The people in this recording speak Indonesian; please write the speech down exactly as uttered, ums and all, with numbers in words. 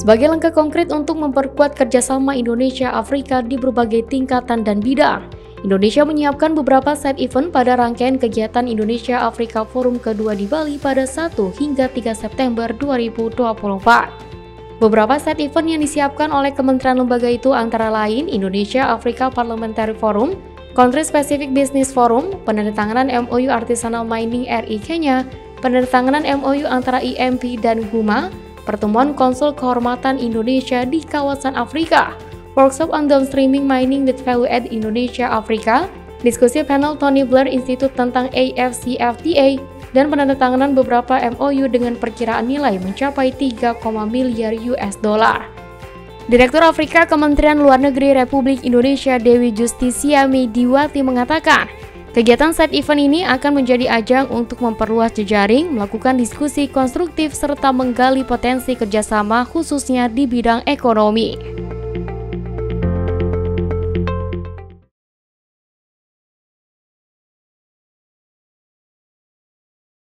sebagai langkah konkret untuk memperkuat kerjasama Indonesia-Afrika di berbagai tingkatan dan bidang. Indonesia menyiapkan beberapa side event pada rangkaian kegiatan Indonesia-Afrika Forum kedua di Bali pada satu hingga tiga September dua ribu dua puluh empat. Beberapa side event yang disiapkan oleh kementerian lembaga itu antara lain Indonesia-Afrika Parliamentary Forum, Country Specific Business Forum, penandatanganan M O U Artisanal Mining R I Kenya, penandatanganan M O U antara I M P dan G U M A, pertemuan konsul kehormatan Indonesia di kawasan Afrika, workshop on downstreaming mining with value add Indonesia Afrika, diskusi panel Tony Blair Institute tentang A F C F T A, dan penandatanganan beberapa M O U dengan perkiraan nilai mencapai tiga koma miliar U S dollar. Direktur Afrika Kementerian Luar Negeri Republik Indonesia Dewi Justisia Mediwati mengatakan, kegiatan side event ini akan menjadi ajang untuk memperluas jejaring, melakukan diskusi konstruktif, serta menggali potensi kerjasama khususnya di bidang ekonomi.